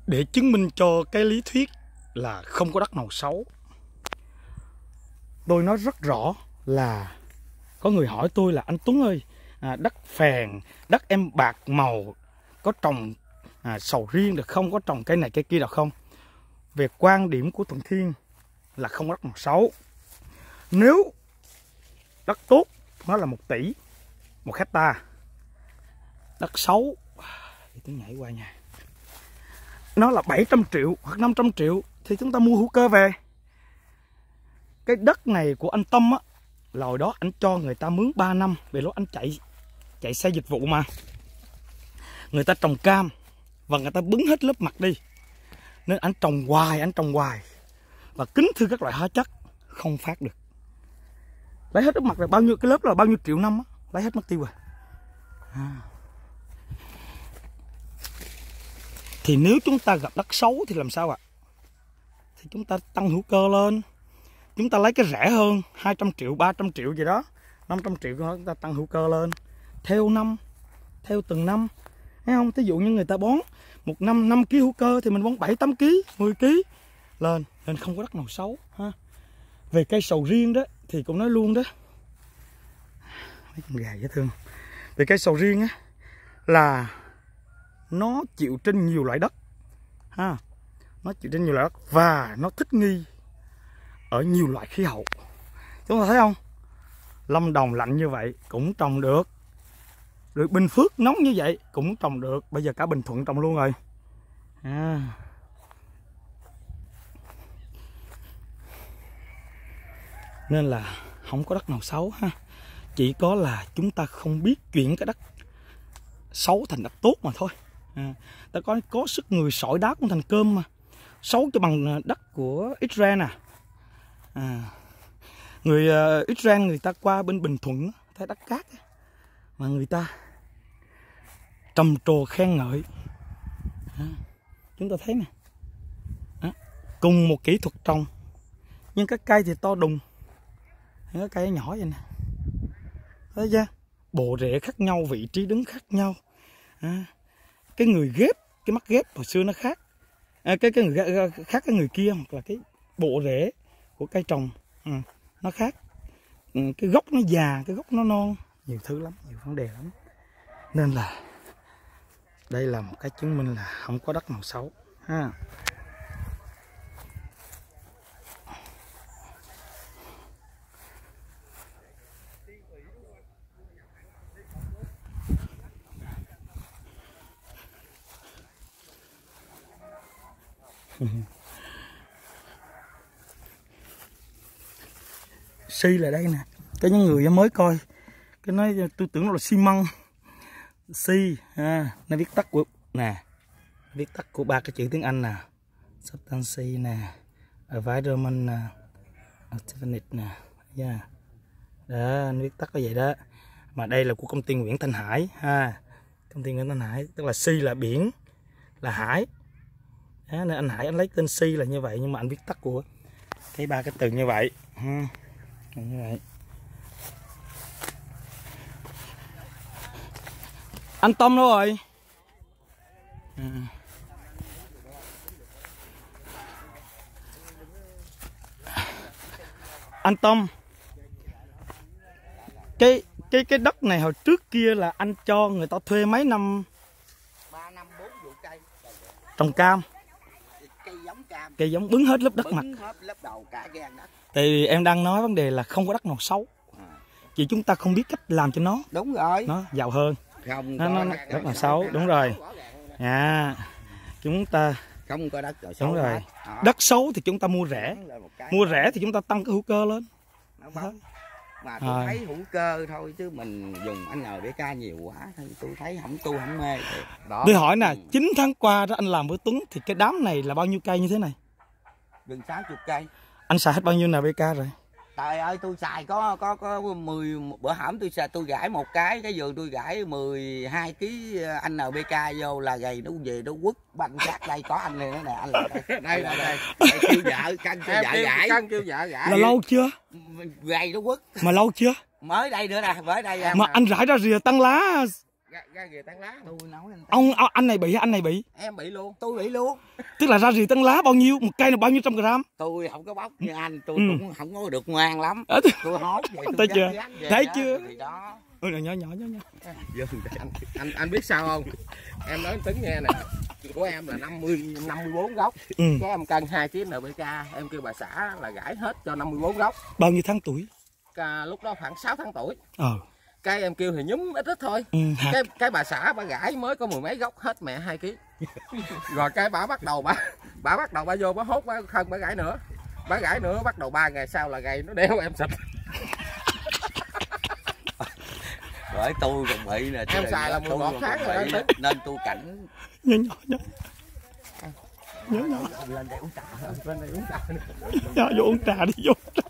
Để chứng minh cho cái lý thuyết là không có đất nào xấu, tôi nói rất rõ là có người hỏi tôi là anh Tuấn ơi, đất phèn, đất em bạc màu có trồng sầu riêng được không, có trồng cây này cây kia được không? Về quan điểm của Thuận Thiên là không có đất nào xấu. Nếu đất tốt nó là 1 tỷ 1 hecta, đất xấu thì tôi nhảy qua nha, nó là 700 triệu hoặc 500 triệu thì chúng ta mua hữu cơ về. Cái đất này của anh Tâm á, là hồi đó anh cho người ta mướn 3 năm, về lúc anh chạy xe dịch vụ mà người ta trồng cam và người ta bứng hết lớp mặt đi, nên anh trồng hoài và kính thưa các loại hóa chất không phát được. Lấy hết lớp mặt là bao nhiêu, cái lớp là bao nhiêu triệu năm á, lấy hết mất tiêu rồi. Thì nếu chúng ta gặp đất xấu thì làm sao ạ? Thì chúng ta tăng hữu cơ lên, chúng ta lấy cái rẻ hơn 200 triệu 300 triệu gì đó, 500 triệu chúng ta tăng hữu cơ lên theo năm, theo từng năm, thấy không? Ví dụ như người ta bón một năm 5 kg hữu cơ thì mình bón 7-8 kg 10 kg lên, nên không có đất nào xấu ha. Về cây sầu riêng đó thì cũng nói luôn đó, mấy con gà dễ thương. Về cây sầu riêng á là nó chịu trên nhiều loại đất ha, nó chịu trên nhiều loại đất và nó thích nghi ở nhiều loại khí hậu. Chúng ta thấy không, Lâm Đồng lạnh như vậy cũng trồng được, rồi Bình Phước nóng như vậy cũng trồng được, bây giờ cả Bình Thuận trồng luôn rồi. Nên là không có đất nào xấu ha, chỉ có là chúng ta không biết chuyển cái đất xấu thành đất tốt mà thôi. Ta có sức người sỏi đá cũng thành cơm mà, xấu cho bằng đất của Israel người Israel người ta qua bên Bình Thuận thấy đất cát mà người ta trầm trồ khen ngợi. Chúng ta thấy nè, cùng một kỹ thuật trồng nhưng các cây thì to đùng, cái cây nhỏ vậy nè, thấy chưa? Bộ rễ khác nhau, vị trí đứng khác nhau, cái người ghép, cái mắt ghép hồi xưa nó khác, cái người khác cái người kia, hoặc là cái bộ rễ của cây trồng nó khác, cái gốc nó già, cái gốc nó non, nhiều thứ lắm, nhiều vấn đề lắm. Nên là đây là một cái chứng minh là không có đất nào xấu ha. Xi là đây nè, cái những người mới coi cái nói tôi tưởng nó là xi măng. Xi nó viết tắt của nè, viết tắt của 3 cái chữ tiếng Anh nè, substancy nè, environment nè, activity nè, đó nó viết tắt như vậy đó. Mà đây là của công ty Nguyễn Thanh Hải ha, công ty Nguyễn Thanh Hải, tức là Xi là biển, là hải. Đó, nên anh Hải anh lấy tên Xi là như vậy, nhưng mà anh viết tắt của cái 3 cái từ như vậy như vậy. Anh Tâm đâu rồi? Anh Tâm, cái đất này hồi trước kia là anh cho người ta thuê mấy năm? 3 năm 4 vụ cây trồng cam, cây giống bứng hết lớp đất mặt, hết lớp đầu cả cái đất. Thì em đang nói vấn đề là không có đất nào xấu, chỉ chúng ta không biết cách làm cho nó đúng rồi, nó giàu hơn, không nó rất là xấu. Đúng rồi, chúng ta không có đất xấu. Đúng rồi, đất xấu thì chúng ta mua rẻ thì chúng ta tăng cái hữu cơ lên. Mà tôi thấy hữu cơ thôi, chứ mình dùng NPK nhiều quá thôi, tôi thấy không mê. Tôi hỏi nè, 9 tháng qua đó anh làm với Tuấn thì cái đám này là bao nhiêu cây như thế này? Gần 60 cây. Anh xài hết bao nhiêu NPK rồi? Trời ơi, tôi xài có 10 bữa hổm tôi gãi một cái vườn tôi gãi 12 kg NPK vô là gầy nó về nó quất banh cát. Đây có anh này nè, anh lại đây kêu vợ cân kêu vợ gãi, là lâu chưa? Gầy nó quất mà lâu chưa? Mới đây nữa nè, mới đây mà anh rải ra rìa tăng lá ra rìa tán lá. Tôi nói Anh này bị hay anh này bị? Em bị luôn. tôi bị luôn. Tức là ra rìa tán lá bao nhiêu? Một cây là bao nhiêu trăm gram? Tôi không có bóc như anh, tôi cũng không có được ngoan lắm. Tôi hốt vậy. Thấy chưa? Thấy chưa? Đó. Nhỏ. Anh biết sao không? Em nói tính nghe nè. Của em là 54 gốc. Cái em cân 2 kg NPK, em kêu bà xã là gãi hết cho 54 gốc. Bao nhiêu tháng tuổi? Lúc đó khoảng 6 tháng tuổi. Cái em kêu thì nhúm ít thôi. Cái bà xã bà gãi mới có 10 mấy gốc hết mẹ 2 kg. Rồi cái bà bắt đầu bà vô bà hốt bà không bà gãi nữa. Bà gãi nữa bắt đầu 3 ngày sau là gầy nó đeo em xịt. Bởi tôi còn bị nè. Em xài là 11 tháng rồi đó. Nên tôi cảnh nhỏ. Lên đây uống trà. Dạ, vô uống trà đi vô.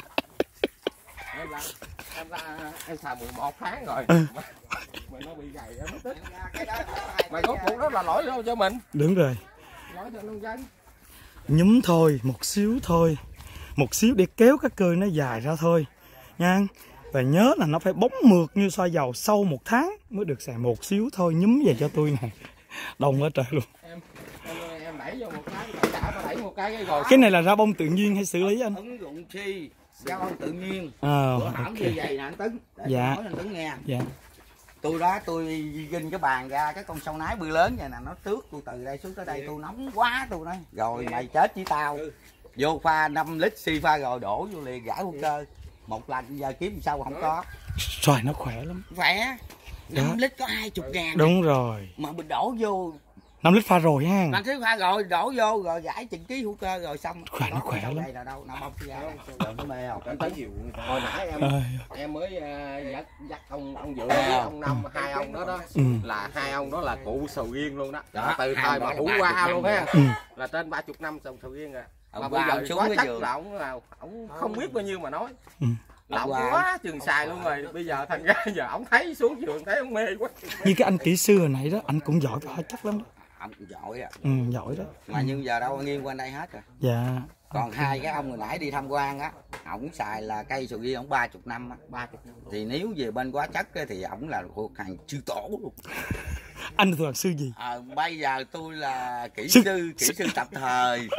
Em xài 11 tháng rồi. Mà nó bị gầy em mới tính. Mà rốt cuộc đó là lỗi đâu cho mình. Đúng rồi. Lỗi cho nông dân. Nhúm thôi, một xíu thôi. Một xíu để kéo cái cơi nó dài ra thôi nha. Và nhớ là nó phải bóng mượt như xoa dầu, sau 1 tháng mới được xài, một xíu thôi. Nhúm về cho tôi nè. Đông quá trời luôn. Em đẩy vô 1 cái, đẩy một cái rồi. Cái này là ra bông tự nhiên hay xử lý anh? ứng dụng chi ra bông tự nhiên. Bữa hổm như vậy nè anh Tấn. Dạ. Nói anh Tấn nghe. Dạ. Tôi ginh cái bàn ra cái con sâu nái bự lớn vậy nè, nó tước tôi từ đây xuống tới đây, tôi nóng quá, tôi nói rồi mày chết với tao. Vô pha 5 lít xi pha rồi đổ vô liền gãi hữu cơ. Một lần giờ kiếm sao không có. Xoài nó khỏe lắm. Khỏe. 5 lít có 20.000. Đúng rồi. Mà mình đổ vô 5 lít pha rồi ha. 5 lít pha rồi đổ vô rồi gãi chừng ký hữu cơ rồi xong. Nó khỏe lắm. Đây là đâu, nó bông ra. Nó mê không? Hồi nãy em mới dắt ông Vượng với ông Năm, 2 ông đó là 2 ông đó là cụ sầu riêng luôn đó. Từ thời mà Hữu Qua luôn ha. Là trên 30 năm trồng sầu riêng rồi. Mà bây giờ quá chắc là ông không biết bao nhiêu mà nói. Là ông quá chừng xài luôn rồi. Bây giờ thành ra giờ ông thấy xuống vườn thấy ông mê quá. Như cái anh kỹ sư hồi nãy đó, anh cũng giỏi hóa chất lắm đó. Ông giỏi à. Giỏi đó. Mà nhưng giờ đâu nghiêng qua đây hết rồi. Dạ. Còn 2 cái ông hồi nãy đi tham quan á, ổng xài là cây sầu riêng ổng 30 năm á, 30. Thì nếu về bên hóa chất á, thì ổng là thuộc hàng sư tổ luôn. Anh thuộc sư gì? Bây giờ tôi là kỹ sư tập thời.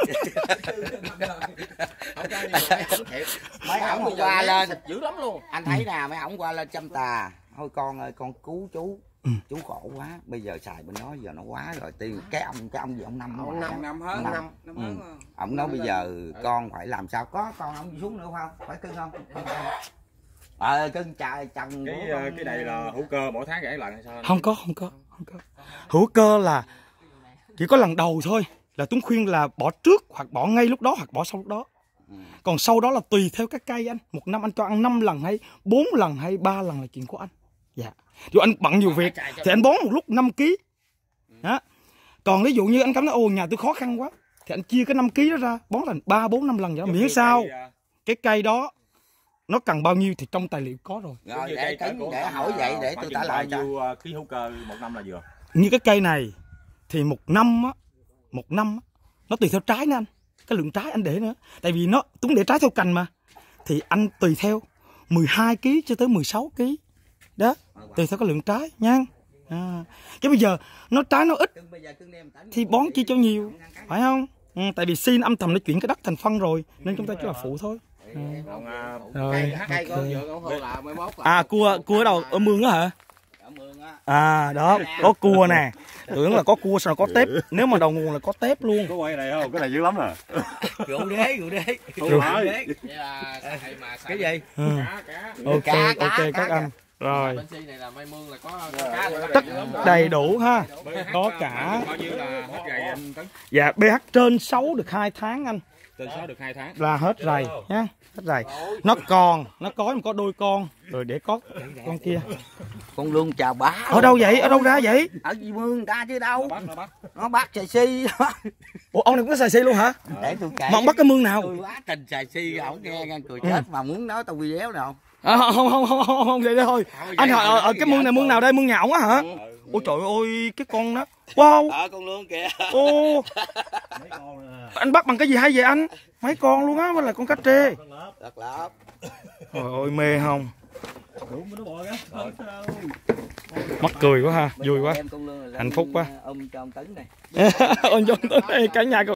Mấy ổng qua lên dữ lắm luôn. Anh thấy nè, mấy ổng qua lên chăm tà. Thôi con ơi, con cứu chú. Chú khổ quá, bây giờ xài bên đó giờ nó quá rồi. Tiền cái ông gì ông Năm hết. Ông nói bây giờ con phải làm sao, có con ông xuống nữa không? Phải cưng không? Cưng chồng cái này là hữu cơ mỗi tháng gãy lần hay sao? Không có. Hữu cơ là chỉ có lần đầu thôi, là Tuấn khuyên là bỏ trước hoặc bỏ ngay lúc đó hoặc bỏ sau lúc đó. Còn sau đó là tùy theo các cây anh. Một năm anh cho ăn 5 lần hay 4 lần hay 3 lần là chuyện của anh. Dạ. Dù anh bận nhiều việc thì anh bón một lúc 5 kg. Đó. Còn ví dụ như anh cảm thấy nhà tôi khó khăn quá thì anh chia cái 5 kg đó ra bón thành 3, 4, 5 lần vậy đó. Miễn sao cái cây đó nó cần bao nhiêu thì trong tài liệu có rồi. Rồi để hỏi vậy để tôi trả lời cho. Khí hữu cơ 1 năm là vừa. Như cái cây này thì một năm nó tùy theo trái nữa anh. Cái lượng trái anh để nữa. Tại vì Tuấn để trái theo cành mà. Thì anh tùy theo 12 kg cho tới 16 kg. Đó, tùy theo cái lượng trái nha. Chứ bây giờ nó trái nó ít thì bón chi cho nhiều, phải không? Tại vì xin âm thầm nó chuyển cái đất thành phân rồi nên chúng ta chỉ là phụ thôi. Rồi. Cua ở đâu? Ở mương á hả? Đó, có cua nè. Tưởng là có cua sao có tép. Nếu mà đầu nguồn là có tép luôn. Có quay này không? Cái này dữ lắm nè. Rượu đế. Cái gì? Ok các anh. Rồi. Tất đầy đủ ha. Có cả. Dạ, pH trên 6 được 2 tháng anh. Trên 6 được 2 tháng. Là hết rầy nhá. Hết rầy. Nó có đôi con rồi để có con kia. Con lương chào bá. Ở đâu vậy? Ở đâu ra vậy? Ở mương ta chứ đâu. Nó bắt xài si. Ủa ông này cũng có xài si luôn hả? Để tôi kể. Mà ông bắt cái mương nào? Tôi quá tình xài si, ổng nghe cười chết mà muốn nói tao video nào. Không vậy đó thôi. Anh hỏi ở cái mương nào đây? Mương nhà ổng á hả? Ôi trời ơi, cái con đó. Wow. Con lương kìa. Ô. Anh bắt bằng cái gì hay vậy anh? Mấy con luôn á, với là con cá trê. Thật lắm. Trời ơi mê không? Mắc cười quá ha, vui quá, hạnh phúc quá. Ôm cho ông Tấn này. Ôm cho ông Tấn này, cả nhà